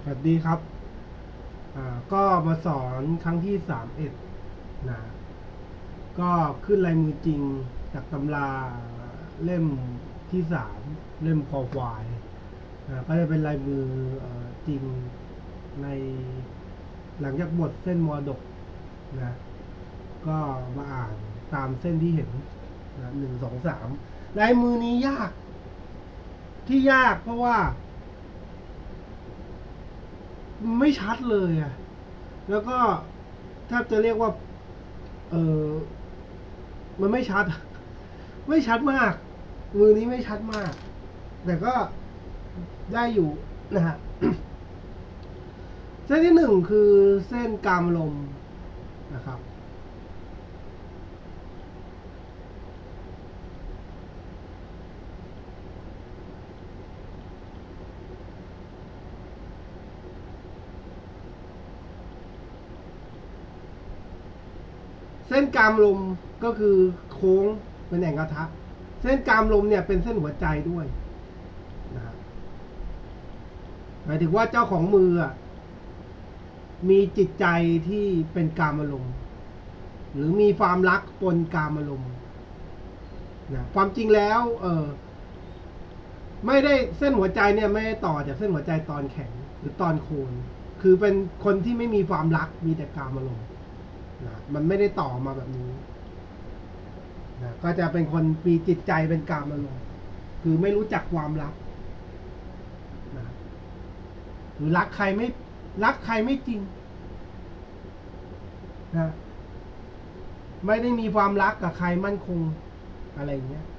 วัสดีครับก็มาสอนครั้งที่31นะก็ขึ้นลายมือจริงจากตำราเล่มที่3เล่มคอควายก็จะเป็นลายมือจริงในหลังจากบทเส้นมรดกนะก็มาอ่านตามเส้นที่เห็นนะ1 2 3ลายมือนี้ยากเพราะว่าไม่ชัดเลยอ่ะแล้วก็แทบจะเรียกว่าเออมันไม่ชัดไม่ชัดมากมือนี้ไม่ชัดมากแต่ก็ได้อยู่นะฮะ เส้นที่1คือเส้นกามลมนะครับเส้นกามลมก็คือโค้งเป็นแอ่งกระทะเส้นกามลมเนี่ยเป็นเส้นหัวใจด้วยนะหมายถึงว่าเจ้าของมือมีจิตใจที่เป็นกามลมหรือมีความรักปนกามลมนะความจริงแล้วไม่ได้เส้นหัวใจเนี่ยไม่ได้ต่อจากเส้นหัวใจตอนแข็งหรือตอนโคนคือเป็นคนที่ไม่มีความรักมีแต่กามลมนะมันไม่ได้ต่อมาแบบนี้นะก็จะเป็นคนมีจิตใจเป็นกามลมคือไม่รู้จักความรักนะหรือรักใครไม่จริงนะไม่ได้มีความรักกับใครมั่นคงอะไรอย่างเงี้ย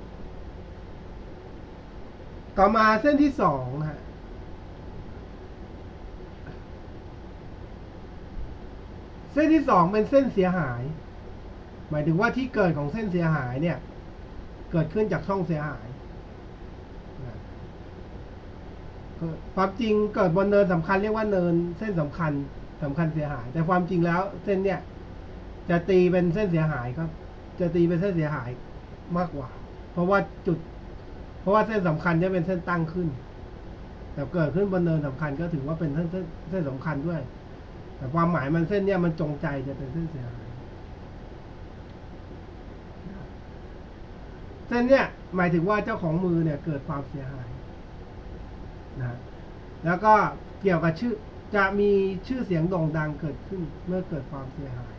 ต่อมาเส้นที่2นะฮะเส้นที่2เป็นเส้นเสียหายหมายถึงว่าที่เกิดของเส้นเสียหายเนี่ยเกิดขึ้นจากช่องเสียหายความจริงเกิดบนเนินสำคัญเรียกว่าเนินเส้นสำคัญเสียหายแต่ความจริงแล้วเส้นเนี่ยจะตีเป็นเส้นเสียหายครับจะตีเป็นเส้นเสียหายมากกว่าเพราะว่าเส้นสำคัญจะเป็นเส้นตั้งขึ้นแต่เกิดขึ้นบนเนินสำคัญก็ถือว่าเป็นเส้นสำคัญด้วยแต่ความหมายมันเส้นเนี่ยมันจงใจจะเป็นเส้นเสียหายเส้นเนี่ยหมายถึงว่าเจ้าของมือเนี่ยเกิดความเสียหายนะแล้วก็เกี่ยวกับจะมีชื่อเสียงโด่งดังเกิดขึ้นเมื่อเกิดความเสียหาย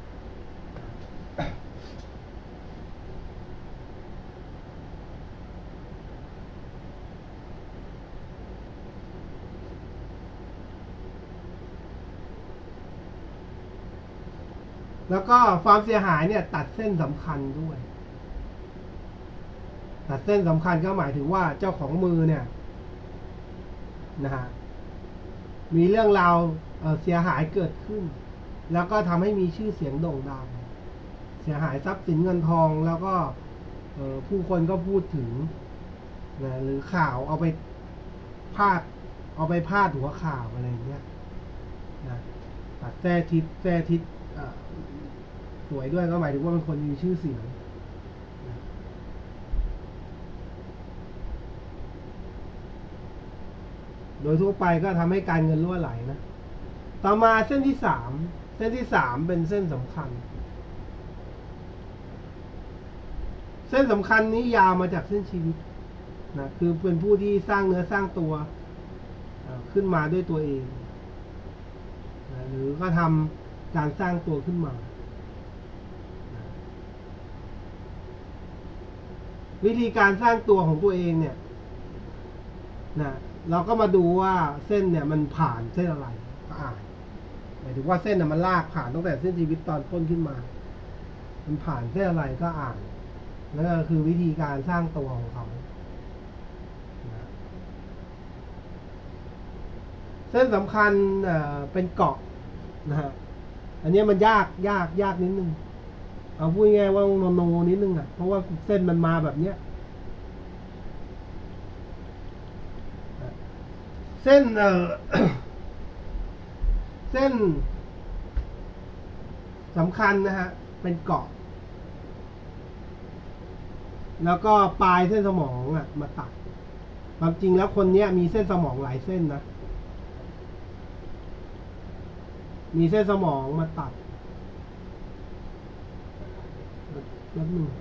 แล้วก็ความเสียหายเนี่ยตัดเส้นสำคัญด้วยตัดเส้นสำคัญก็หมายถึงว่าเจ้าของมือเนี่ยนะฮะมีเรื่องราวเสียหายเกิดขึ้นแล้วก็ทำให้มีชื่อเสียงโด่งดังเสียหายทรัพย์สินเงินทองแล้วก็ผู้คนก็พูดถึงนะหรือข่าวเอาไปพาดหัวข่าวอะไรอย่างเงี้ยนะตัดแท้ทิศสวยด้วยก็หมายถึงว่าเป็นคนมีชื่อเสียงโดยทั่วไปก็ทำให้การเงินรั่วไหลนะต่อมาเส้นที่3เป็นเส้นสำคัญเส้นสำคัญนี้ยาวมาจากเส้นชีวิตนะคือเป็นผู้ที่สร้างเนื้อสร้างตัวขึ้นมาด้วยตัวเองนะหรือก็ทำการสร้างตัวขึ้นมานะวิธีการสร้างตัวของตัวเองเนี่ยนะเราก็มาดูว่าเส้นเนี่ยมันผ่านเส้นอะไรก็อ่านหมายถึงว่าเส้นมันลากผ่านตั้งแต่เส้นชีวิตตอนต้นขึ้นมามันผ่านเส้นอะไรก็อ่านนั่นก็คือวิธีการสร้างตัวของเขาเส้นสำคัญเป็นเกาะนะฮะอันนี้มันยากนิดนึงเอาพูดง่ายว่าโนนิดนึงเพราะว่าเส้นมันมาแบบเนี้ยเส้นเส้นสำคัญนะฮะเป็นเกาะแล้วก็ปลายเส้นสมองมาตัดความจริงแล้วคนนี้มีเส้นสมองหลายเส้นนะมีเส้นสมองมาตัดแป๊บหนึ่ง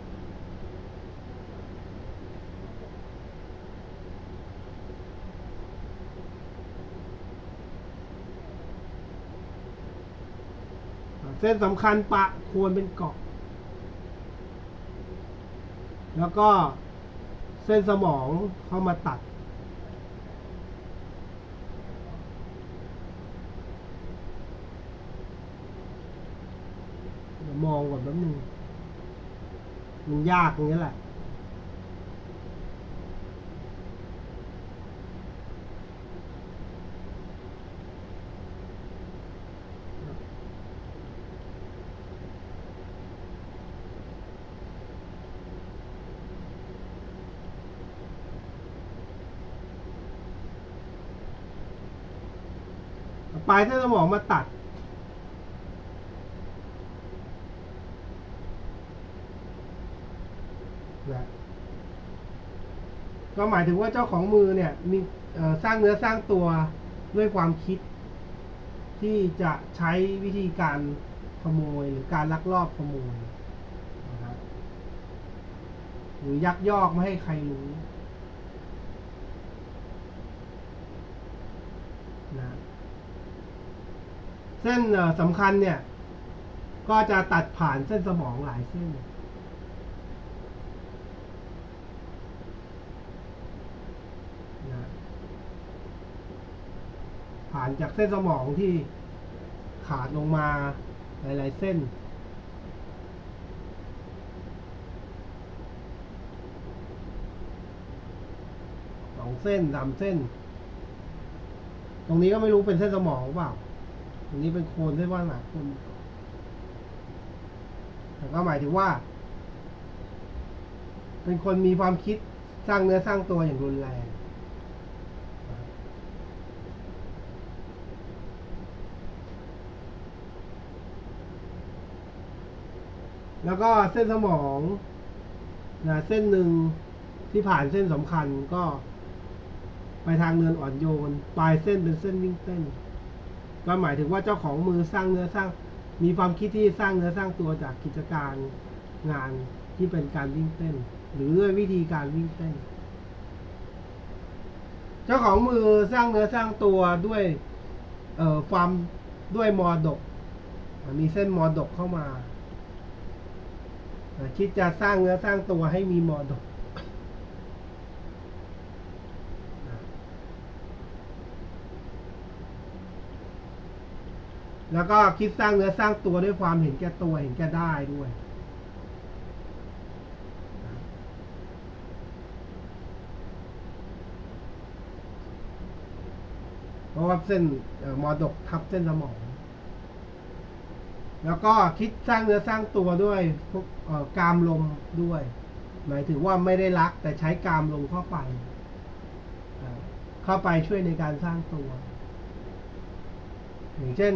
เส้นสำคัญปะโคนเป็นเกาะแล้วก็เส้นสมองเข้ามาตัดมองก่อนแป๊บนึงมันยากอย่างนี้แหละปลายเส้นสมองมาตัดนะก็หมายถึงว่าเจ้าของมือเนี่ยมีสร้างเนื้อสร้างตัวด้วยความคิดที่จะใช้วิธีการขโมยหรือการลักลอบขโมยนะครับหรือยักยอกไม่ให้ใครรู้นะเส้นสำคัญเนี่ยก็จะตัดผ่านเส้นสมองหลายเส้นนะผ่านจากเส้นสมองที่ขาดลงมาหลายๆเส้น2 เส้น 3 เส้นตรงนี้ก็ไม่รู้เป็นเส้นสมองหรือเปล่าตรงนี้เป็นโคนเส้นว่าหนาคนแต่ก็หมายถึงว่าเป็นคนมีความคิดสร้างเนื้อสร้างตัวอย่างรุนแรงแล้วก็เส้นสมองนะเส้นหนึ่งที่ผ่านเส้นสำคัญก็ไปทางเนินอ่อนโยนปลายเส้นเป็นเส้นวิ่งเต้นก็หมายถึงว่าเจ้าของมือสร้างเนื้อสร้างมีความคิดที่สร้างเนื้อสร้างตัวจากกิจการงานที่เป็นการวิ่งเต้นหรือด้วยวิธีการวิ่งเต้นเจ้าของมือสร้างเนื้อสร้างตัวด้วยความด้วยมรดกมีเส้นมรดกเข้ามาคิดจะสร้างเนื้อสร้างตัวให้มีมรดกแล้วก็คิดสร้างเนื้อสร้างตัวด้วยความเห็นแก่ตัวเห็นแก่ได้ด้วยเพราะว่าเส้นมรดกทับเส้นสมองแล้วก็คิดสร้างเนื้อสร้างตัวด้วยพวกกามลมด้วยหมายถึงว่าไม่ได้รักแต่ใช้กามลมเข้าไปช่วยในการสร้างตัวอย่างเช่น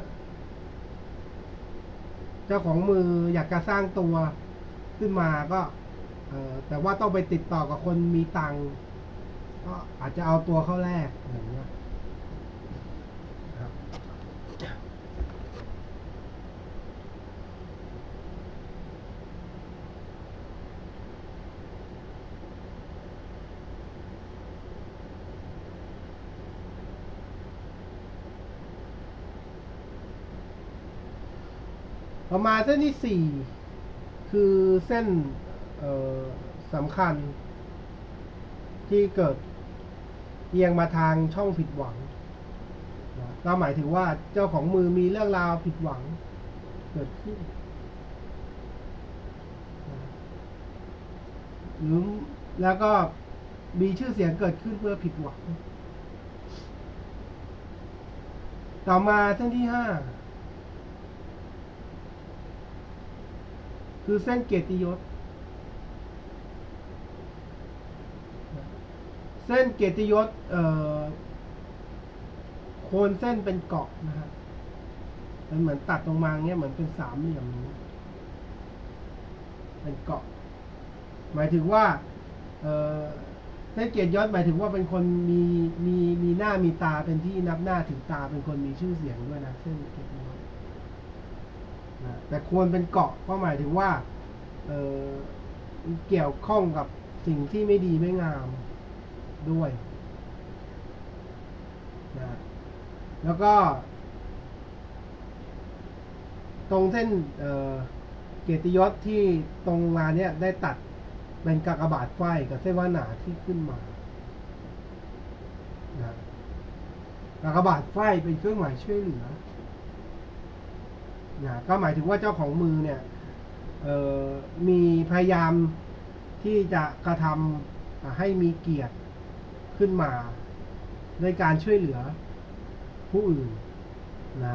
เจ้าของมืออยากจะสร้างตัวขึ้นมาก็แต่ว่าต้องไปติดต่อกับคนมีตังค์ก็อาจจะเอาตัวเข้าแลกอย่างเงี้ยประมาณเส้นที่4คือเส้นสำคัญที่เกิดเอียงมาทางช่องผิดหวังก็หมายถึงว่าเจ้าของมือมีเรื่องราวผิดหวังเกิดขึ้นหรือแล้วก็มีชื่อเสียงเกิดขึ้นเพื่อผิดหวังต่อมาเส้นที่5คือเส้นเกียรติยศเส้นเกียรติยศโคนเส้นเป็นเกาะนะฮะมันเหมือนตัดลงมาเงี้ยเหมือนเป็น3 เหลี่ยมนี้เป็นเกาะหมายถึงว่าเส้นเกียรติยศหมายถึงว่าเป็นคนมีหน้ามีตาเป็นที่นับหน้าถือตาเป็นคนมีชื่อเสียงด้วยนะเส้นเกียรติยศนะแต่ควรเป็นเกาะก็หมายถึงว่าเกี่ยวข้องกับสิ่งที่ไม่ดีไม่งามด้วยนะแล้วก็ตรงเส้นเกียรติยศที่ตรงมาเนี่ยได้ตัดเป็นกากบาทไฟกับเส้นวาสนาที่ขึ้นมานะกากบาทไฟเป็นเครื่องหมายช่วยเหลือนะก็หมายถึงว่าเจ้าของมือเนี่ยมีพยายามที่จะกระทำให้มีเกียรติขึ้นมาในการช่วยเหลือผู้อื่นนะ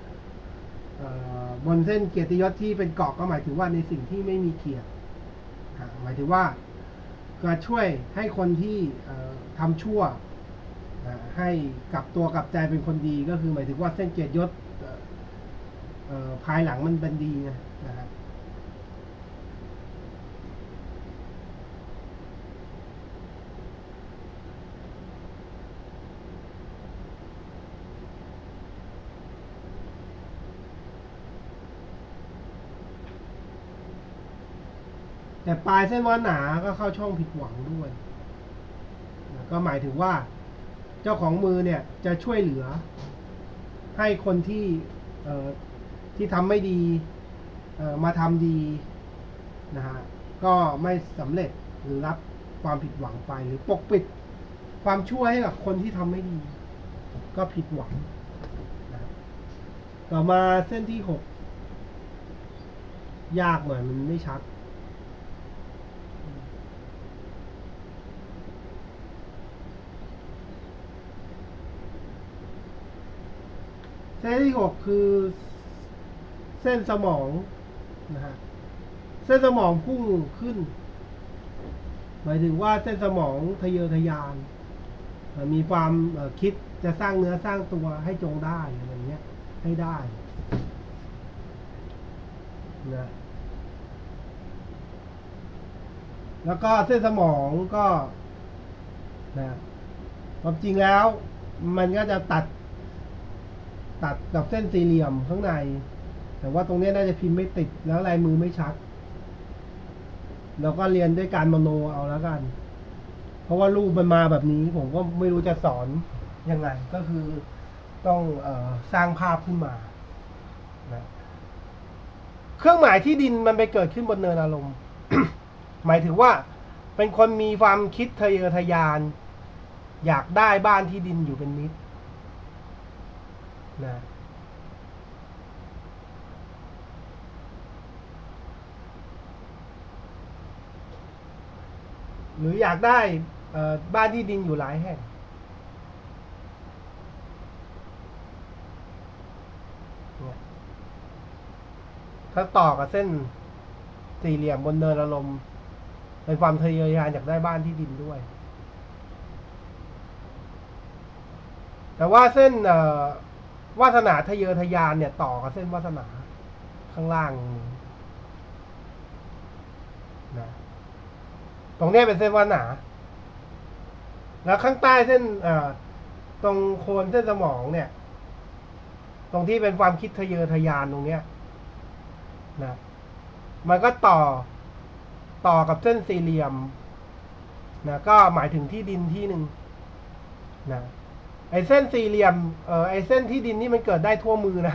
บนเส้นเกียรติยศที่เป็นเกาะก็หมายถึงว่าในสิ่งที่ไม่มีเกียรติหมายถึงว่าก็ช่วยให้คนที่ทำชั่วให้กลับตัวกลับใจเป็นคนดีก็คือหมายถึงว่าเส้นเกียรติยศภายหลังมันเป็นดีนะครับ แต่ปลายเส้นวาสนาก็เข้าช่องผิดหวังด้วยก็หมายถึงว่าเจ้าของมือเนี่ยจะช่วยเหลือให้คนที่ทำไม่ดีมาทำดีนะฮะก็ไม่สำเร็จหรือรับความผิดหวังไปหรือปกปิดความชั่วให้กับคนที่ทำไม่ดีก็ผิดหวังนะต่อมาเส้นที่6ยากหน่อยมันไม่ชัดเส้นที่6คือเส้นสมองนะฮะเส้นสมองพุ่งขึ้นหมายถึงว่าเส้นสมองทะเยอทะยานมีความคิดจะสร้างเนื้อสร้างตัวให้จงได้อะไรเงี้ยให้ได้นะแล้วก็เส้นสมองก็นะความจริงแล้วมันก็จะตัดกับเส้นสี่เหลี่ยมข้างในแต่ว่าตรงนี้น่าจะพิมพ์ไม่ติดแล้วลายมือไม่ชัดเราก็เรียนด้วยการมโนเอาแล้วกันเพราะว่ารูปมันมาแบบนี้ผมก็ไม่รู้จะสอนยังไงก็คือต้องสร้างภาพขึ้นมานะเครื่องหมายที่ดินมันไปเกิดขึ้นบนเนินอารมณ์ หมายถึงว่าเป็นคนมีความคิดทะเยอทะยานอยากได้บ้านที่ดินอยู่เป็นนิดนะหรืออยากได้บ้านที่ดินอยู่หลายแห่งถ้าต่อกับเส้นสี่เหลี่ยมบนเนินอารมณ์เป็นความทะเยอทะยานอยากได้บ้านที่ดินด้วยแต่ว่าเส้นวาสนาทะเยอทะยานเนี่ยต่อกับเส้นวาสนาข้างล่างนะตรงนี้เป็นเส้นวาสนาแล้วข้างใต้เส้นตรงโคนเส้นสมองเนี่ยตรงที่เป็นความคิดทะเยอทะยานตรงเนี้ยนะมันก็ต่อกับเส้นสี่เหลี่ยมนะก็หมายถึงที่ดินที่หนึ่งนะไอ้เส้นสี่เหลี่ยมไอ้เส้นที่ดินนี่มันเกิดได้ทั่วมือนะ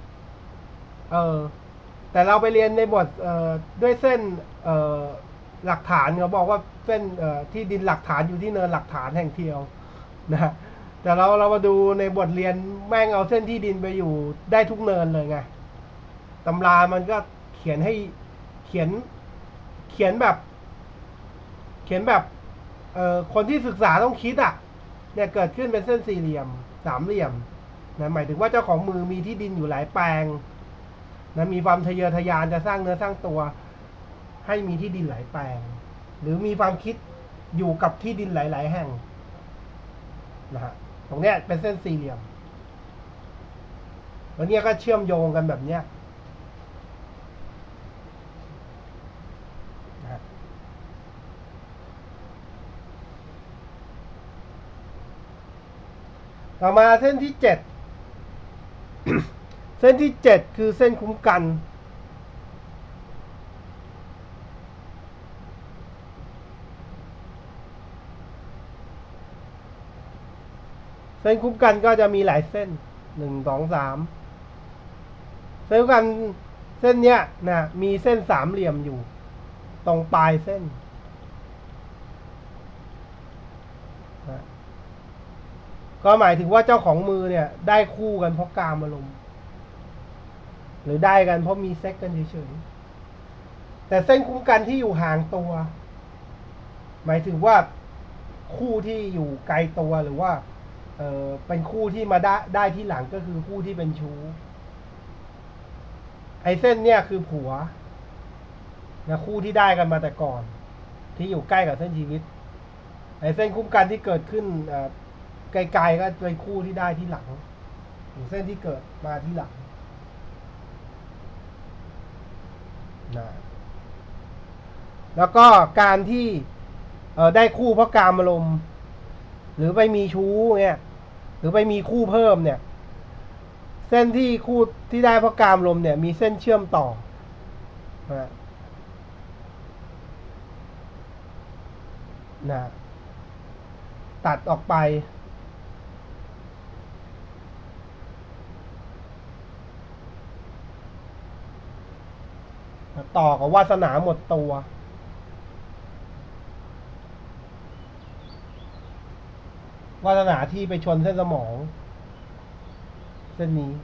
แต่เราไปเรียนในบทด้วยเส้นหลักฐานเขาบอกว่าเส้นที่ดินหลักฐานอยู่ที่เนินหลักฐานแห่งเทียวนะแต่เรามาดูในบทเรียนแม่งเอาเส้นที่ดินไปอยู่ได้ทุกเนินเลยไงตำรามันก็เขียนแบบคนที่ศึกษาต้องคิดเนี่ยเกิดขึ้นเป็นเส้นสี่เหลี่ยมสามเหลี่ยมนะหมายถึงว่าเจ้าของมือมีที่ดินอยู่หลายแปลงนะมีความทะเยอทะยานจะสร้างเนื้อสร้างตัวให้มีที่ดินหลายแปลงหรือมีความคิดอยู่กับที่ดินหลายๆแห่งนะฮะตรงเนี้ยเป็นเส้นสี่เหลี่ยมแล้วเนี้ยก็เชื่อมโยงกันแบบเนี้ยต่อมาเส้นที่ 7 เส้นที่ 7คือเส้นคุ้มกันเส้นคุ้มกันก็จะมีหลายเส้น1 2 3เส้นคุ้มกันเส้นเนี้ยนะมีเส้นสามเหลี่ยมอยู่ตรงปลายเส้นนะก็หมายถึงว่าเจ้าของมือเนี่ยได้คู่กันเพราะกามอารมณ์หรือได้กันเพราะมีเซ็กกันเฉยๆแต่เส้นคุ้มกันที่อยู่ห่างตัวหมายถึงว่าคู่ที่อยู่ไกลตัวหรือว่าเป็นคู่ที่มาได้ที่หลังก็คือคู่ที่เป็นชู้ไอ้เส้นเนี่ยคือผัวนะคู่ที่ได้กันมาแต่ก่อนที่อยู่ใกล้กับเส้นชีวิตไอ้เส้นคุ้มกันที่เกิดขึ้นไกลๆก็เป็นคู่ที่ได้ที่หลังหรือเส้นที่เกิดมาที่หลังนะแล้วก็การที่ได้คู่เพราะกามอารมณ์หรือไปมีชู้เนี่ยหรือไปมีคู่เพิ่มเนี่ยเส้นที่คู่ที่ได้เพราะกามอารมณ์เนี่ยมีเส้นเชื่อมต่อนะตัดออกไปต่อกับวาสนาหมดตัววาสนาที่ไปชนเส้นสมองเส้นนี้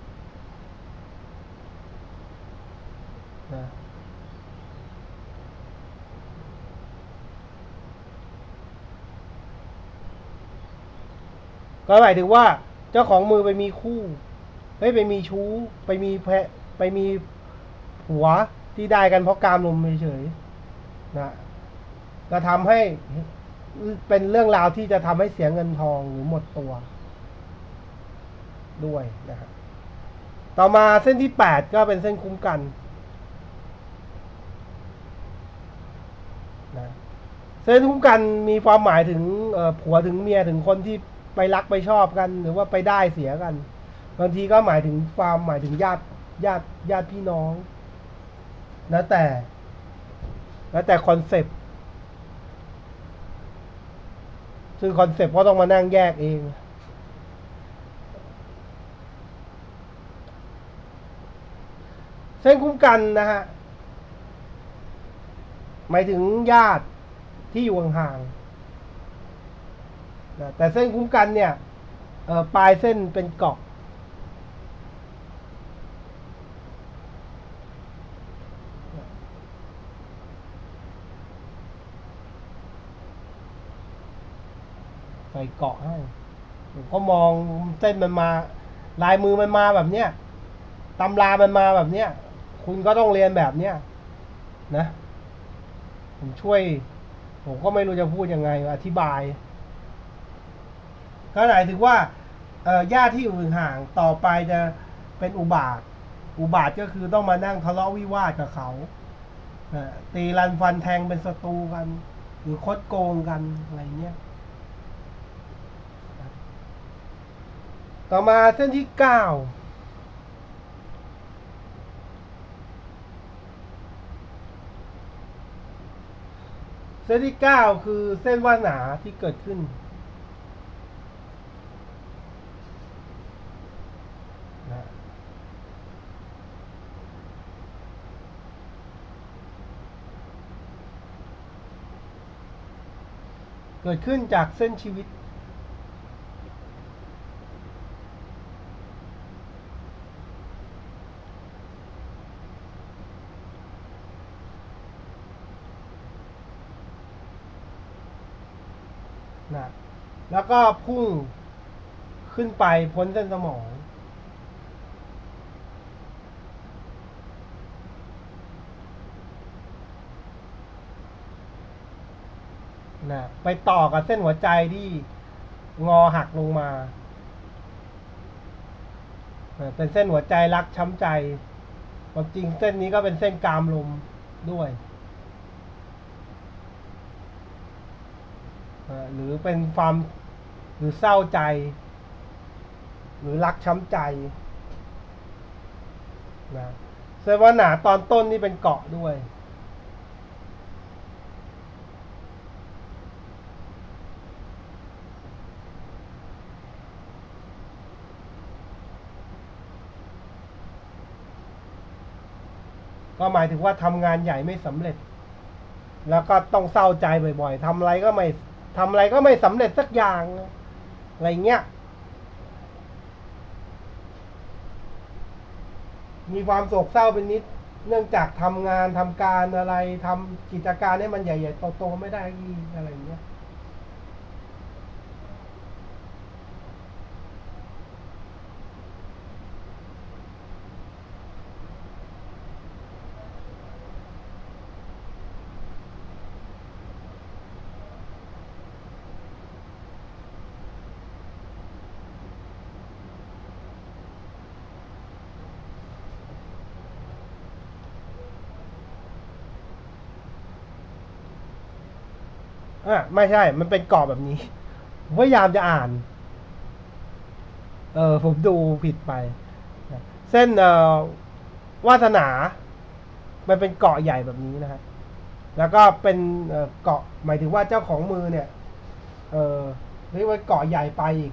นะก็หมายถึงว่าเจ้าของมือไปมีคู่ไปมีชู้ไปมีผัวที่ได้กันเพราะกามลมเฉยๆนะก็ทำให้เป็นเรื่องราวที่จะทำให้เสียเงินทองหรือหมดตัวด้วยนะครับต่อมาเส้นที่ 8ก็เป็นเส้นคุ้มกันนะเส้นคุ้มกันมีความหมายถึงผัวถึงเมียถึงคนที่ไปรักไปชอบกันหรือว่าไปได้เสียกันบางทีก็หมายถึงญาติพี่น้องแล้วแต่คอนเซปต์ซึ่งคอนเซปต์ก็ต้องมานั่งแยกเองเส้นคุ้มกันนะฮะหมายถึงญาติที่อยู่ห่างๆนะแต่เส้นคุ้มกันเนี่ยปลายเส้นเป็นเกาะใส่เกาะให้ผมก็มองเส้นมันมาลายมือมันมาแบบเนี้ยตำรามันมาแบบเนี้ยคุณก็ต้องเรียนแบบเนี้ยนะผมก็ไม่รู้จะพูดยังไงอธิบายก็หมายถึงว่าญาติที่อยู่ห่างต่อไปจะเป็นอุบาทก็คือต้องมานั่งทะเลาะวิวาทกับเขาตีรันฟันแทงเป็นศัตรูกันหรือคดโกงกันอะไรเงี้ยต่อมาเส้นที่ 9เส้นที่ 9คือเส้นวาสนาที่เกิดขึ้นนะเกิดขึ้นจากเส้นชีวิตนะแล้วก็พุ่งขึ้นไปพ้นเส้นสมองนะไปต่อกับเส้นหัวใจที่งอหักลงมาเป็นเส้นหัวใจรักช้ำใจความจริงเส้นนี้ก็เป็นเส้นกามลมด้วยหรือเป็นความหรือเศร้าใจหรือรักช้ำใจนะเซวาหนาตอนต้นนี่เป็นเกาะด้วยก็หมายถึงว่าทำงานใหญ่ไม่สำเร็จแล้วก็ต้องเศร้าใจบ่อยๆทำอะไรก็ไม่สำเร็จสักอย่างอะไรเงี้ยมีความโศกเศร้าเป็นนิดเนื่องจากทำงานทำการอะไรทำกิจการให้มันใหญ่ๆโตๆไม่ได้อะไรเงี้ยไม่ใช่มันเป็นกรอบแบบนี้ผมพยายามจะอ่านผมดูผิดไปเส้นวาสนามันเป็นเกาะใหญ่แบบนี้นะฮะแล้วก็เป็นเกาะหมายถึงว่าเจ้าของมือเนี่ยเรียกว่าเกาะใหญ่ไปอีก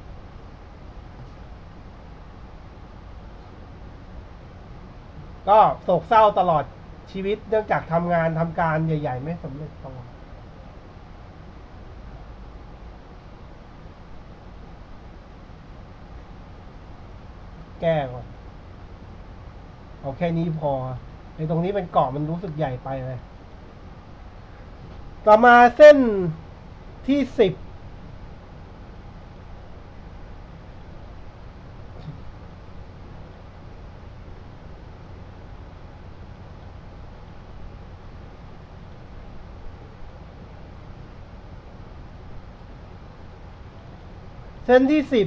ก็โศกเศร้าตลอดชีวิตเนื่องจากทำงานทำการใหญ่ๆไม่สำเร็จตลอดแก้ก่อนเอาแค่นี้พอในตรงนี้เป็นเกาะมันรู้สึกใหญ่ไปเลยต่อมาเส้นที่10เส้นที่10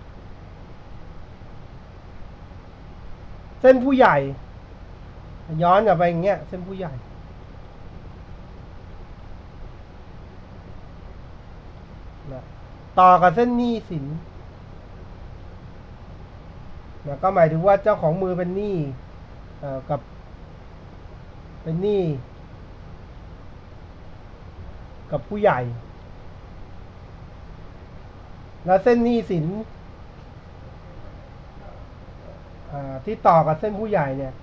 เส้นผู้ใหญ่ย้อนกลับไปอย่างเงี้ยเส้นผู้ใหญ่ต่อกับเส้นหนี้สินก็หมายถึงว่าเจ้าของมือเป็นหนี้กับเป็นหนี้กับผู้ใหญ่แล้วเส้นหนี้สินที่ต่อกับเส้นผู้ใหญ่เนี่ย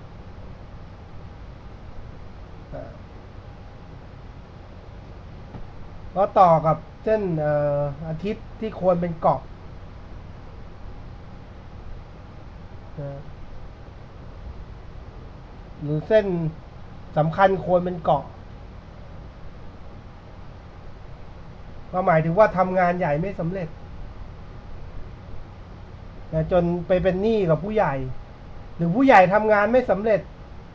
ก็ต่อกับเส้นอาทิตย์ที่ควรเป็นเกาะหรือเส้นสำคัญควรเป็นเกาะก็หมายถึงว่าทำงานใหญ่ไม่สำเร็จจนไปเป็นหนี้กับผู้ใหญ่หรือผู้ใหญ่ทำงานไม่สำเร็จ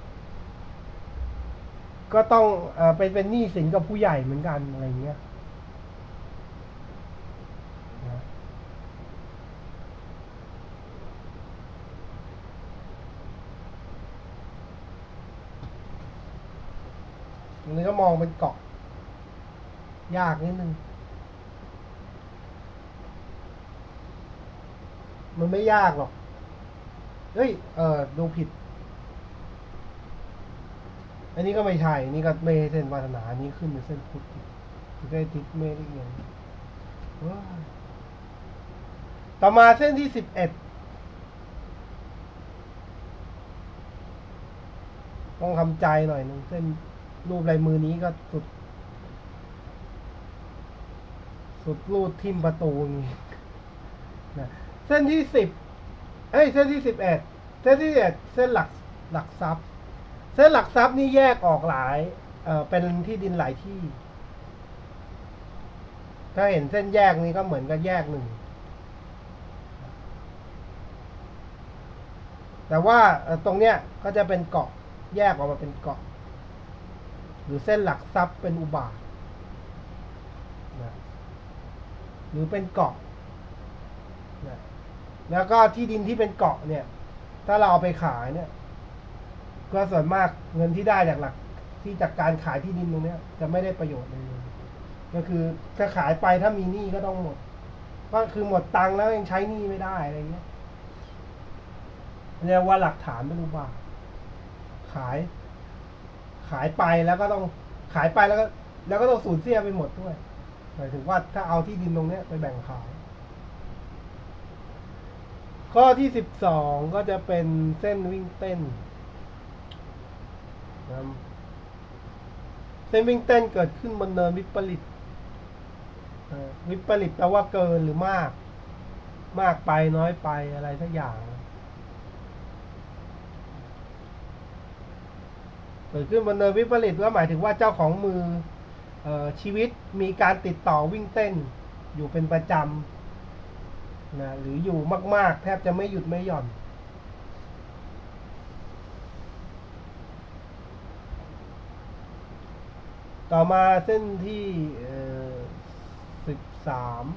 ก็ต้องไปเป็นหนี้สินกับผู้ใหญ่เหมือนกันอะไรเงี้ยตรงนี้ก็มองเป็นเกาะยากนิดนึงมันไม่ยากหรอกเฮ้ยดูผิดอันนี้ก็ไม่ใช่นี่ก็ไม่เส้นวาสนานี่ขึ้นเป็นเส้นพุทธคือได้ทิศเมฆอีกอย่างต่อมาเส้นที่11ต้องทำใจหน่อยนึงเส้นรูปลายมือนี้ก็สุดรูดทิ่มประตูนี่นะเส้นที่10เส้นที่11เส้นที่11เส้นหลักทรัพย์เส้นหลักทรัพย์นี่แยกออกหลายเป็นที่ดินหลายที่ถ้าเห็นเส้นแยกนี้ก็เหมือนกับแยกหนึ่งแต่ว่าตรงเนี้ยก็จะเป็นเกาะแยกออกมาเป็นเกาะหรือเส้นหลักทรัพย์เป็นอุบาทนะหรือเป็นเกาะนะแล้วก็ที่ดินที่เป็นเกาะเนี่ยถ้าเราเอาไปขายเนี่ยก็ส่วนมากเงินที่ได้จากการขายที่ดินตรงนี้จะไม่ได้ประโยชน์เลยก็คือถ้าขายไปถ้ามีหนี้ก็ต้องหมดก็คือหมดตังค์แล้วยังใช้หนี้ไม่ได้อะไรเงี้ยเรียกว่าหลักฐานเป็นอุบาทขาย ไปแล้วก็ต้องขายไปแล้วก็ต้องสูญเสียไปหมดด้วยหมายถึงว่าถ้าเอาที่ดินตรงเนี้ยไปแบ่งขาย ข้อที่12ก็จะเป็นเส้นวิ่งเต้นนะเส้นวิ่งเต้นเกิดขึ้นบนเนินวิปริตวิปริตแปลว่าเกินหรือมากไปน้อยไปอะไรสักอย่างเกิดขึ้นบนเนินวิปริตก็หมายถึงว่าเจ้าของมือชีวิตมีการติดต่อวิ่งเต้นอยู่เป็นประจำนะหรืออยู่มากๆแทบจะไม่หยุดไม่หย่อนต่อมาเส้นที่13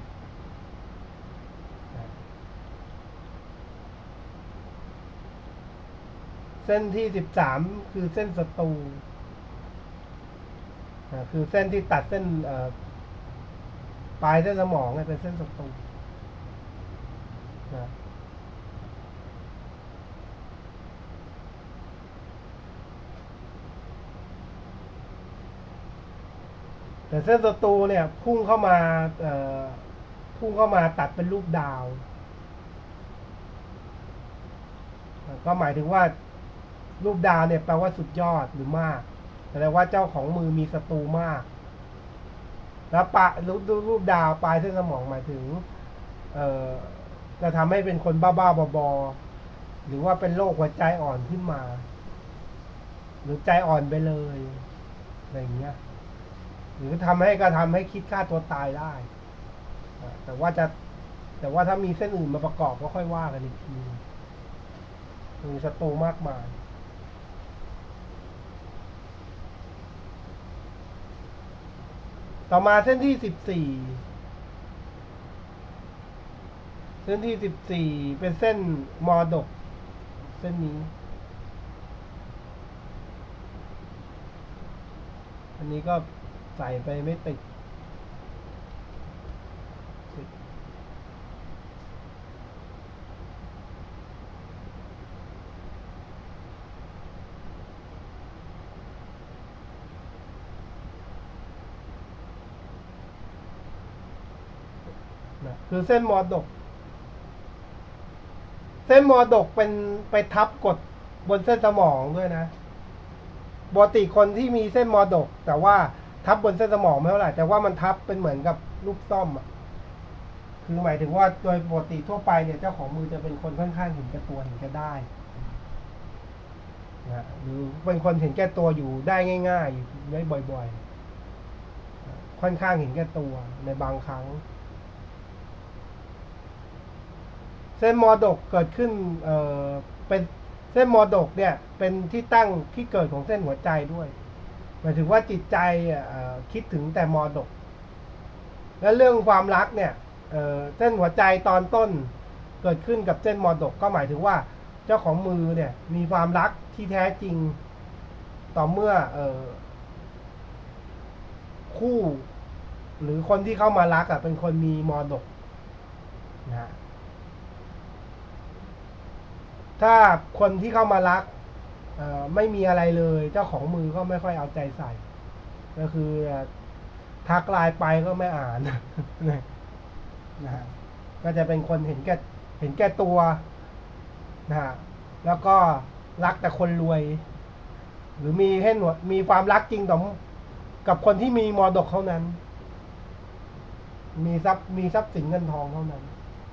เส้นที่13คือเส้นศัตรูคือเส้นที่ตัดเส้นปลายเส้นสมองเป็นเส้นศัตรูนะแต่เส้นศัตรูเนี่ยพุ่งเข้ามาตัดเป็นรูปดาวก็หมายถึงว่ารูปดาวเนี่ยแปลว่าสุดยอดหรือมากแปลว่าเจ้าของมือมีศัตรูมากแล้วรูปดาวปลายเส้นสมองหมายถึงจะทำให้เป็นคนบ้าๆบอๆหรือว่าเป็นโรคหัวใจอ่อนขึ้นมาหรือใจอ่อนไปเลยอะไรอย่างเงี้ยหรือทำให้คิดฆ่าตัวตายได้แต่ว่าถ้ามีเส้นอื่นมาประกอบก็ค่อยว่ากันอีกทีมีศัตรูมากมายต่อมาเส้นที่14เป็นเส้นมอดกเส้นนี้อันนี้ก็ใส่ไปไม่ติดคือเส้นมอดกเป็นไปทับกดบนเส้นสมองด้วยนะปกติคนที่มีเส้นมอดกแต่ว่าทับบนเส้นสมองไม่เท่าไหร่แต่ว่ามันทับเป็นเหมือนกับลูกซ่อมคือหมายถึงว่าโดยปกติทั่วไปเนี่ยเจ้าของมือจะเป็นคนค่อนข้างเห็นแก่ตัวเห็นแก่ได้นะหรือเป็นคนเห็นแก่ตัวอยู่ได้ง่ายๆอยู่ได้บ่อยๆค่อนข้างเห็นแก่ตัวในบางครั้งเส้นมอดกเกิดขึ้นเป็นเส้นมอดกเนี่ยเป็นที่ตั้งที่เกิดของเส้นหัวใจด้วยหมายถึงว่าจิตใจคิดถึงแต่มอดกและเรื่องความรักเนี่ยเส้นหัวใจตอนต้นเกิดขึ้นกับเส้นมอดกก็หมายถึงว่าเจ้าของมือเนี่ยมีความรักที่แท้จริงต่อเมื่อคู่หรือคนที่เข้ามารักเป็นคนมีมอดกนะถ้าคนที่เข้ามารักไม่มีอะไรเลยเจ้าของมือก็ไม่ค่อยเอาใจใส่ก็คือทักไลน์ไปก็ไม่อ่านนะฮะก็จะเป็นคนเห็นแก่ตัวนะฮะแล้วก็รักแต่คนรวยหรือมีความรักจริงต่อกับคนที่มีมรดกเท่านั้นมีทรัพย์สินเงินทองเท่านั้น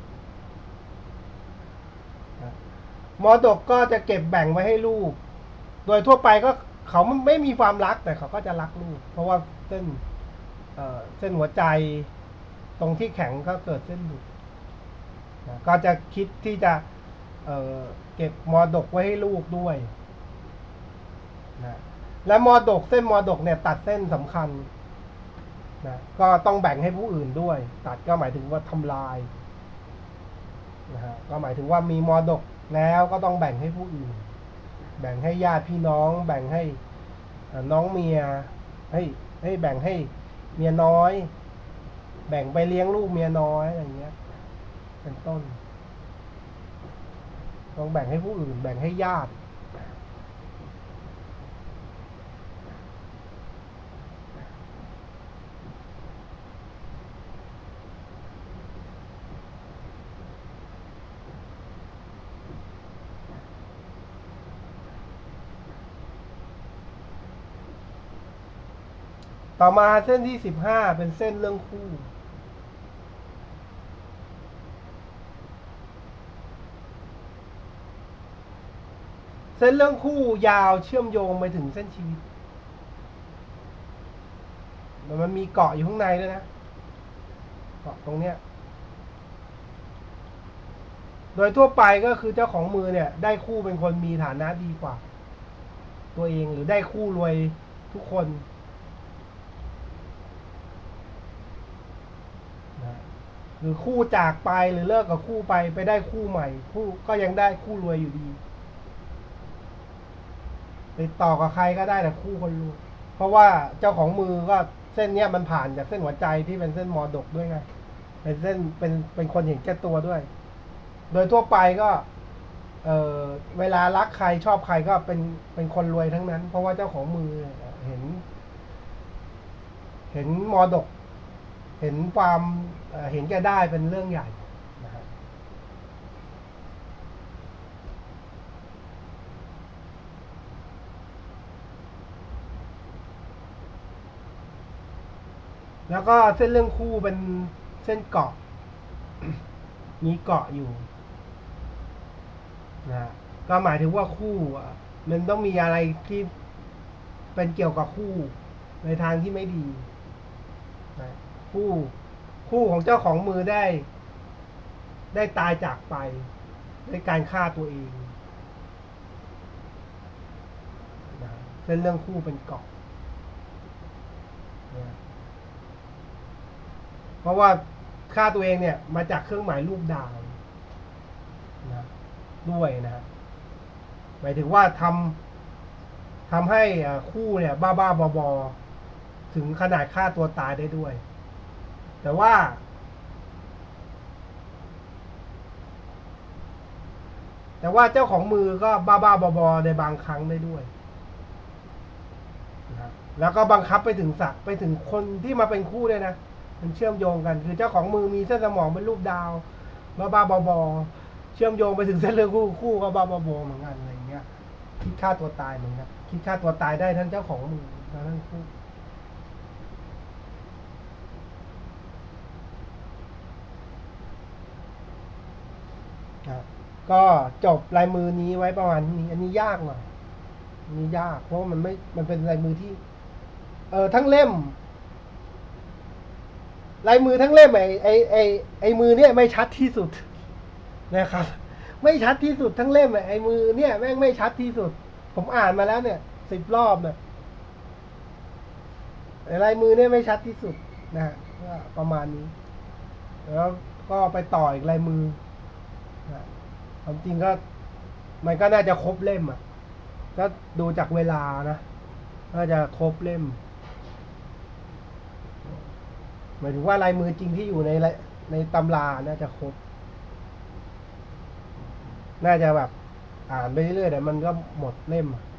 มรดกก็จะเก็บแบ่งไว้ให้ลูกโดยทั่วไปก็เขาไม่มีความรักแต่เขาก็จะรักลูกเพราะว่าเส้นหัวใจตรงที่แข็งก็เกิดเส้นหลุดก็จะคิดที่จะเก็บมรดกไว้ให้ลูกด้วยนะและเส้นมรดกเนี่ยตัดเส้นสำคัญนะก็ต้องแบ่งให้ผู้อื่นด้วยตัดก็หมายถึงว่าทำลายนะฮะก็หมายถึงว่ามีมรดกแล้วก็ต้องแบ่งให้ผู้อื่นแบ่งให้ญาติพี่น้องแบ่งให้น้องเมียให้แบ่งให้เมียน้อยแบ่งไปเลี้ยงลูกเมียน้อยอะไรอย่างเงี้ยเป็นต้นต้องแบ่งให้ผู้อื่นแบ่งให้ญาติต่อมาเส้นที่15เป็นเส้นเรื่องคู่เส้นเรื่องคู่ยาวเชื่อมโยงไปถึงเส้นชีวิตมันมีเกาะอยู่ข้างในด้วยนะเกาะตรงเนี้ยโดยทั่วไปก็คือเจ้าของมือเนี่ยได้คู่เป็นคนมีฐานะดีกว่าตัวเองหรือได้คู่รวยทุกคนนะหรือคู่จากไปหรือเลิกกับคู่ไปได้คู่ใหม่คู่ก็ยังได้คู่รวยอยู่ดีติดต่อกับใครก็ได้แต่คู่คนรวยเพราะว่าเจ้าของมือก็เส้นเนี้ยมันผ่านจากเส้นหัวใจที่เป็นเส้นมรดกด้วยไงเป็นเส้นเป็นคนเห็นแก่ตัวด้วยโดยทั่วไปก็เวลารักใครชอบใครก็เป็นคนรวยทั้งนั้นเพราะว่าเจ้าของมือเห็นมรดกเห็นความเห็นแก่ได้เป็นเรื่องใหญ่นะครับแล้วก็เส้นเรื่องคู่เป็นเส้นเกาะ มีเกาะอยู่นะก็หมายถึงว่าคู่มันต้องมีอะไรที่เป็นเกี่ยวกับคู่ในทางที่ไม่ดีนะคู่ของเจ้าของมือได้ตายจากไปด้วยการฆ่าตัวเองนะเส้นเรื่องคู่เป็นเกาะนะเพราะว่าฆ่าตัวเองเนี่ยมาจากเครื่องหมายรูปดาวนะด้วยนะหมายถึงว่าทำให้คู่เนี่ยบ้าบอถึงขนาดฆ่าตัวตายได้ด้วยแต่ว่าเจ้าของมือก็บ้าบอในบางครั้งได้ด้วยนะแล้วก็บังคับไปถึงสัตว์ไปถึงคนที่มาเป็นคู่ด้วยนะมันเชื่อมโยงกันคือเจ้าของมือมีเส้นสมองเป็นรูปดาวบ้าบอเชื่อมโยงไปถึงเส้นเรื่องคู่ก็บ้าบอเหมือนกันอะไรเงี้ยคิดฆ่าตัวตายเหมือนกันคิดฆ่าตัวตายได้ทั้งเจ้าของมือทั้งคู่ก็จบลายมือนี้ไว้ประมาณนี้อันนี้ยากหน่อยอันนี้ยากเพราะมันเป็นลายมือที่ทั้งเล่มลายมือทั้งเล่มไอ้มือเนี่ยไม่ชัดที่สุดนะครับไม่ชัดที่สุดทั้งเล่มไอ้มือเนี่ยแม่งไม่ชัดที่สุดผมอ่านมาแล้วเนี่ย10 รอบเนี่ยลายมือเนี่ยไม่ชัดที่สุดนะฮะประมาณนี้แล้วก็ไปต่ออีกลายมือความจริงก็มันก็น่าจะครบเล่มก็ดูจากเวลานะน่าจะครบเล่มหมายถึงว่าลายมือจริงที่อยู่ในตำราน่าจะครบน่าจะแบบอ่านไปเรื่อยๆแต่มันก็หมดเล่ม